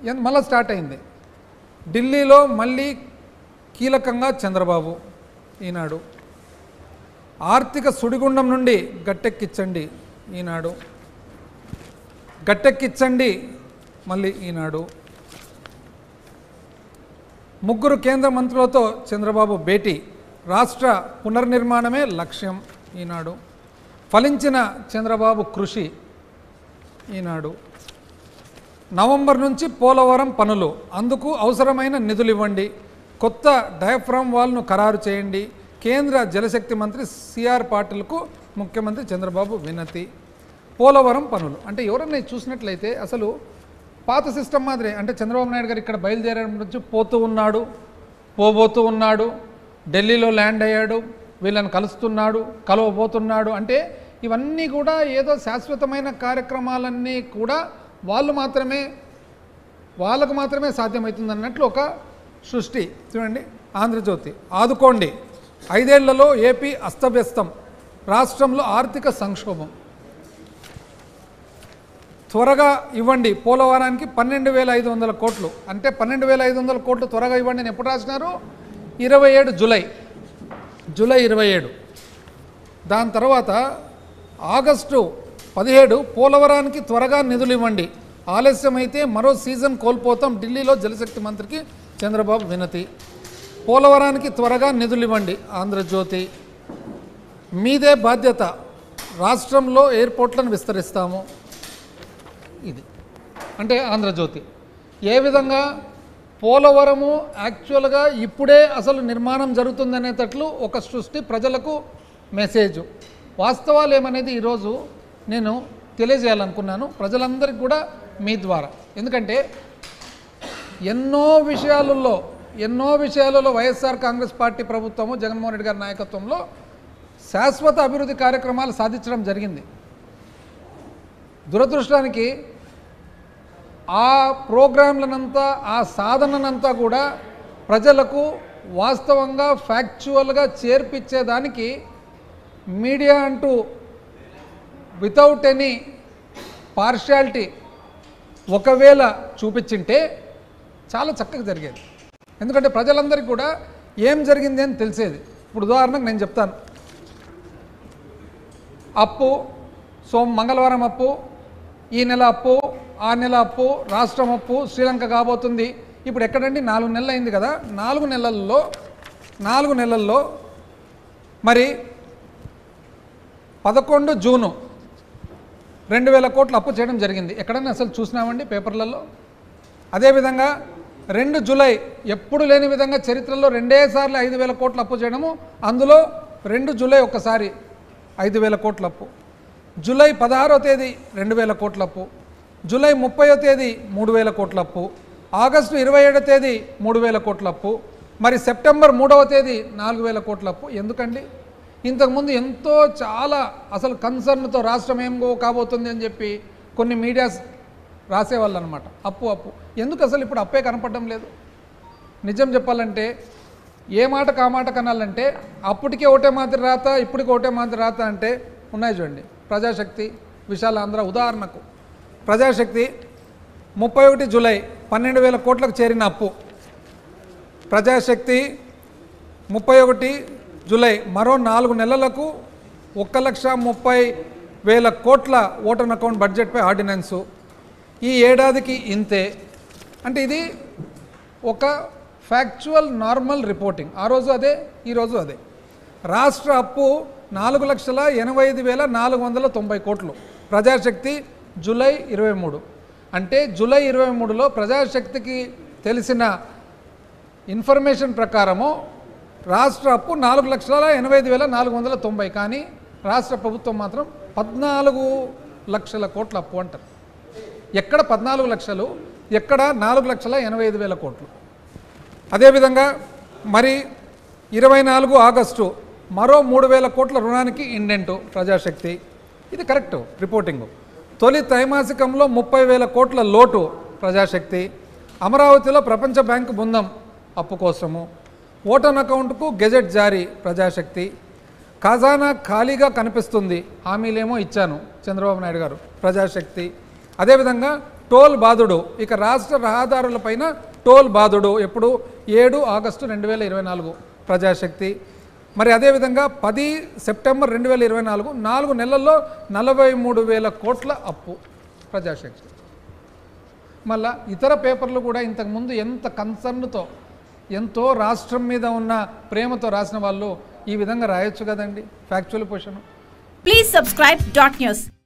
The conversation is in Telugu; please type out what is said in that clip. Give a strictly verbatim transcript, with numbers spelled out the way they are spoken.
మళ్ళీ స్టార్ట్ అయింది. ఢిల్లీలో మళ్ళీ కీలకంగా చంద్రబాబు ఈనాడు. ఆర్థిక సుడిగుండం నుండి గట్టెక్కించండి ఈనాడు. గట్టెక్కించండి మళ్ళీ ఈనాడు. ముగ్గురు కేంద్ర మంత్రులతో చంద్రబాబు భేటీ, రాష్ట్ర పునర్నిర్మాణమే లక్ష్యం ఈనాడు. ఫలించిన చంద్రబాబు కృషి ఈనాడు. నవంబర్ నుంచి పోలవరం పనులు, అందుకు అవసరమైన నిధులు ఇవ్వండి, కొత్త డయాఫ్రామ్ వాల్ను ఖరారు చేయండి, కేంద్ర జలశక్తి మంత్రి సిఆర్ పాటిల్కు ముఖ్యమంత్రి చంద్రబాబు వినతి. పోలవరం పనులు అంటే ఎవరన్నా చూసినట్లయితే అసలు పాత సిస్టమ్ మాదిరే. అంటే చంద్రబాబు నాయుడు గారు ఇక్కడ బయలుదేరడం నుంచి పోతూ ఉన్నాడు, పోబోతూ ఉన్నాడు, ఢిల్లీలో ల్యాండ్ అయ్యాడు, వీళ్ళని కలుస్తున్నాడు, కలవబోతున్నాడు. అంటే ఇవన్నీ కూడా ఏదో శాశ్వతమైన కార్యక్రమాలన్నీ కూడా వాళ్ళు మాత్రమే వాళ్ళకు మాత్రమే సాధ్యమవుతుంది అన్నట్లు ఒక సృష్టి. చూడండి, ఆంధ్రజ్యోతి. ఆదుకోండి, ఐదేళ్లలో ఏపీ అస్తవ్యస్తం, రాష్ట్రంలో ఆర్థిక సంక్షోభం, త్వరగా ఇవ్వండి పోలవరానికి పన్నెండు వేల ఐదు వందల కోట్లు. అంటే పన్నెండు వేల ఐదు వందల కోట్లు త్వరగా ఇవ్వండి అని ఎప్పుడు రాసినారు? ఇరవై ఏడు జూలై జూలై ఇరవై ఏడు. దాని తర్వాత ఆగస్టు పదిహేడు పోలవరానికి త్వరగా నిధులు ఇవ్వండి, ఆలస్యమైతే మరో సీజన్ కోల్పోతాం, ఢిల్లీలో జలశక్తి మంత్రికి చంద్రబాబు వినతి. పోలవరానికి త్వరగా నిధులు ఇవ్వండి ఆంధ్రజ్యోతి. మీదే బాధ్యత, రాష్ట్రంలో ఎయిర్పోర్ట్లను విస్తరిస్తాము. ఇది అంటే ఆంధ్రజ్యోతి. ఏ విధంగా పోలవరము యాక్చువల్గా ఇప్పుడే అసలు నిర్మాణం జరుగుతుందనేటట్లు ఒక సృష్టి, ప్రజలకు మెసేజ్. వాస్తవాలు ఏమనేది ఈరోజు నేను తెలియజేయాలనుకున్నాను ప్రజలందరికీ కూడా మీ ద్వారా. ఎందుకంటే ఎన్నో విషయాలలో ఎన్నో విషయాలలో వైఎస్ఆర్ కాంగ్రెస్ పార్టీ ప్రభుత్వము జగన్మోహన్ రెడ్డి గారి నాయకత్వంలో శాశ్వత అభివృద్ధి కార్యక్రమాలు సాధించడం జరిగింది. దురదృష్టానికి ఆ ప్రోగ్రాంలనంతా, ఆ సాధననంతా కూడా ప్రజలకు వాస్తవంగా ఫ్యాక్చువల్గా చేర్పించేదానికి మీడియా అంటూ వితౌట్ ఎనీ పార్షియాలిటీ ఒకవేళ చూపించింటే చాలా చక్కగా జరిగేది. ఎందుకంటే ప్రజలందరికీ కూడా ఏం జరిగింది అని తెలిసేది. ఇప్పుడు ఉదాహరణకు నేను చెప్తాను. అప్పు, సోమ మంగళవారం అప్పు, ఈ నెల అప్పు, ఆ నెల అప్పు, రాష్ట్రం అప్పు, శ్రీలంక కాబోతుంది. ఇప్పుడు ఎక్కడండి? నాలుగు నెలలు అయింది కదా. నాలుగు నెలల్లో నాలుగు నెలల్లో మరి పదకొండు జూను రెండు వేల కోట్లు అప్పు చేయడం జరిగింది. ఎక్కడన్నా అసలు చూసినామండి పేపర్లలో? అదేవిధంగా రెండు జూలై ఎప్పుడు లేని విధంగా చరిత్రలో రెండేసార్లు ఐదు వేల కోట్లు అప్పు చేయడము. అందులో రెండు జూలై ఒక్కసారి ఐదు వేల కోట్ల అప్పు. జూలై పదహారో తేదీ రెండు వేల కోట్ల అప్పు, జూలై ముప్పైవ తేదీ మూడు వేల కోట్ల అప్పు, ఆగస్టు ఇరవై ఏడవ తేదీ మూడు వేల కోట్ల అప్పు, మరి సెప్టెంబర్ మూడవ తేదీ నాలుగు వేల కోట్ల అప్పు. ఎందుకండి? ఇంతకుముందు ఎంతో చాలా అసలు కన్సర్న్తో రాష్ట్రం ఏం కాబోతుంది అని చెప్పి కొన్ని మీడియాస్ రాసేవాళ్ళు అనమాట. అప్పు అప్పు ఎందుకు అసలు ఇప్పుడు అప్పే కనపడడం లేదు? నిజం చెప్పాలంటే ఏ మాట కా మాట కనాలంటే అప్పటికే ఒకటే మాదిరి రాత, ఇప్పటికి ఒకటే మాదిరి రాత అంటే ఉన్నాయి చూడండి. ప్రజాశక్తి, విశాల ఆంధ్ర ఉదాహరణకు. ప్రజాశక్తి ముప్పై ఒకటి జూలై పన్నెండు వేల కోట్లకు చేరిన అప్పు. ప్రజాశక్తి ముప్పై ఒకటి జూలై మరో నాలుగు నెలలకు ఒక్క లక్ష ముప్పై వేల కోట్ల ఓటర్ అకౌంట్ బడ్జెట్పై ఆర్డినెన్సు. ఈ ఏడాదికి ఇంతే. అంటే ఇది ఒక ఫ్యాక్చువల్ నార్మల్ రిపోర్టింగ్. ఆ రోజు అదే, ఈరోజు అదే. రాష్ట్ర అప్పు నాలుగు లక్షల ఎనభై ఐదు వేల నాలుగు వందల తొంభై కోట్లు. ప్రజాశక్తి జూలై ఇరవై మూడు అంటే జూలై ఇరవై మూడులో ప్రజాశక్తికి తెలిసిన ఇన్ఫర్మేషన్ ప్రకారము రాష్ట్ర అప్పు నాలుగు లక్షల ఎనభై ఐదు వేల నాలుగు వందల తొంభై కానీ రాష్ట్ర ప్రభుత్వం మాత్రం పద్నాలుగు లక్షల కోట్ల అప్పు అంటారు. ఎక్కడ పద్నాలుగు లక్షలు, ఎక్కడ నాలుగు లక్షల ఎనభై ఐదు వేల కోట్లు. అదేవిధంగా మరి ఇరవై నాలుగు ఆగస్టు మరో మూడు వేల కోట్ల రుణానికి ఇండెంటు ప్రజాశక్తి. ఇది కరెక్టు రిపోర్టింగు. తొలి త్రైమాసికంలో ముప్పై వేల కోట్ల లోటు ప్రజాశక్తి. అమరావతిలో ప్రపంచ బ్యాంకు బృందం అప్పు కోసము. ఓటన్ అకౌంట్కు గెజెట్ జారీ ప్రజాశక్తి. ఖజానా ఖాళీగా కనిపిస్తుంది, హామీలేమో ఇచ్చాను చంద్రబాబు నాయుడు గారు ప్రజాశక్తి. అదేవిధంగా టోల్ బాధుడు, ఇక రాష్ట్ర రహదారులపైన టోల్ బాధుడు ఎప్పుడు ఏడు ఆగస్టు రెండు వేల ఇరవై నాలుగు ప్రజాశక్తి. మరి అదేవిధంగా పది సెప్టెంబర్ రెండు వేల ఇరవై నాలుగు నాలుగు నెలల్లో నలభై మూడు వేల కోట్ల అప్పు ప్రజాశక్తి. మళ్ళా ఇతర పేపర్లు కూడా ఇంతకుముందు ఎంత కన్సర్న్తో ఎంతో రాష్ట్రం మీద ఉన్న ప్రేమతో రాసిన వాళ్ళు ఈ విధంగా రాయొచ్చు కదండి factual position. Please subscribe dot news.